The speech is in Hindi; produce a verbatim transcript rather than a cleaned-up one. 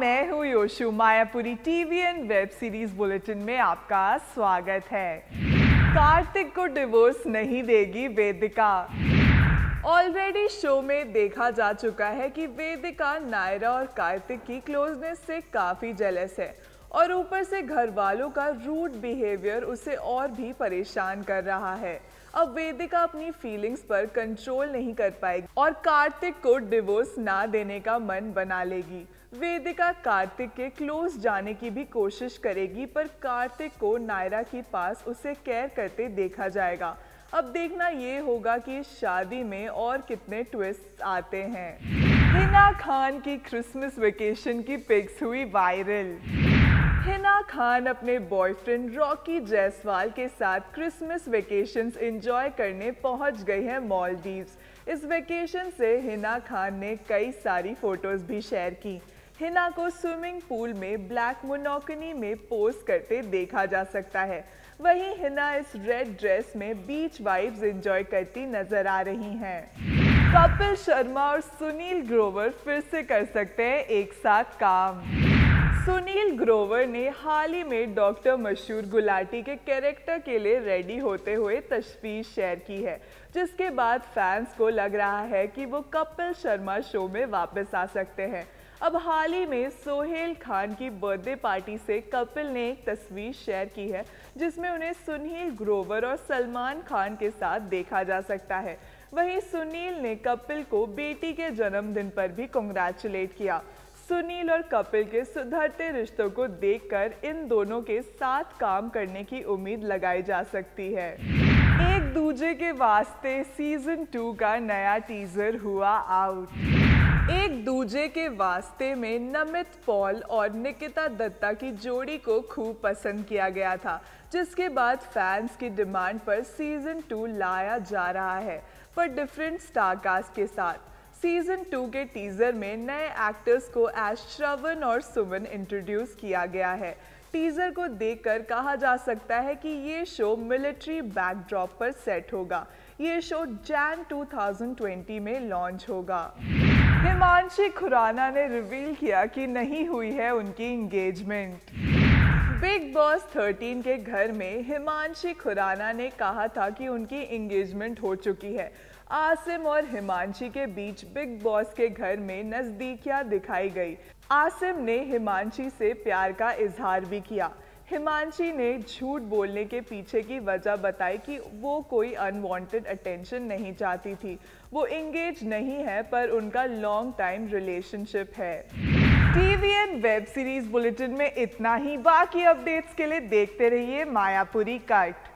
मैं हूँ Yoshu. Mayapuri TV and web series bulletin में आपका स्वागत है। कार्तिक को डिवोर्स नहीं देगी वेदिका। ऑलरेडी शो में देखा जा चुका है कि वेदिका नायरा और कार्तिक की क्लोजनेस से काफी जेलस है और ऊपर से घर वालों का रूड बिहेवियर उसे और भी परेशान कर रहा है। अब वेदिका अपनी फीलिंग्स पर कंट्रोल नहीं कर पाएगी और कार्तिक को डिवोर्स ना देने का मन बना लेगी। वेदिका कार्तिक के क्लोज जाने की भी कोशिश करेगी, पर कार्तिक को नायरा के पास उसे केयर करते देखा जाएगा। अब देखना ये होगा कि इस शादी में और कितने ट्विस्ट आते हैं। हिना खान की क्रिसमस वेकेशन की पिक्स हुई वायरल। हिना खान अपने बॉयफ्रेंड रॉकी जायसवाल के साथ क्रिसमस वेकेशंस एंजॉय करने पहुंच गई हैं मालदीव्स। इस वेकेशन से हिना खान ने कई सारी फोटोज भी शेयर की। हिना को स्विमिंग पूल में ब्लैक मोनोकनी में पोज करते देखा जा सकता है। वहीं हिना इस रेड ड्रेस में बीच वाइब्स एंजॉय करती नजर आ रही हैं। कपिल शर्मा और सुनील ग्रोवर फिर से कर सकते हैं एक साथ काम। सुनील ग्रोवर ने हाल ही में डॉक्टर मशहूर गुलाटी के कैरेक्टर के लिए रेडी होते हुए तस्वीर शेयर की है, जिसके बाद फैंस को लग रहा है कि वो कपिल शर्मा शो में वापस आ सकते हैं। अब हाल ही में सोहेल खान की बर्थडे पार्टी से कपिल ने एक तस्वीर शेयर की है, जिसमें उन्हें सुनील ग्रोवर और सलमान खान के साथ देखा जा सकता है। वहीं सुनील ने कपिल को बेटी के जन्मदिन पर भी कांग्रेचुलेट किया। सुनील और कपिल के सुधरते रिश्तों को देखकर इन दोनों के साथ काम करने की उम्मीद लगाई जा सकती है। एक दूजे के वास्ते सीजन टू का नया टीजर हुआ आउट। एक दूजे के वास्ते में नमित पॉल और निकिता दत्ता की जोड़ी को खूब पसंद किया गया था, जिसके बाद फैंस की डिमांड पर सीजन टू लाया जा रहा है, पर डिफरेंट स्टार कास्ट के साथ। सीजन टू के टीजर में नए एक्टर्स को एज श्रवण और सुमन इंट्रोड्यूस किया गया है। टीजर को देखकर कहा जा सकता है कि ये शो मिलिट्री बैकड्रॉप पर सेट होगा। ये show Jan two thousand twenty में लॉन्च होगा। हिमांशी खुराना ने रिवील किया कि नहीं हुई है उनकी एंगेजमेंट। बिग बॉस थर्टीन के घर में हिमांशी खुराना ने कहा था कि उनकी एंगेजमेंट हो चुकी है। आसिम और हिमांशी के बीच बिग बॉस के घर में नजदीकियां दिखाई गई। आसिम ने हिमांशी से प्यार का इजहार भी किया। हिमांशी ने झूठ बोलने के पीछे की वजह बताई कि वो कोई अनवांटेड अटेंशन नहीं चाहती थी। वो एंगेज नहीं है, पर उनका लॉन्ग टाइम रिलेशनशिप है। TV and web series bulletin में इतना ही। बाकी अपडेट्स के लिए देखते रहिए मायापुरी कट।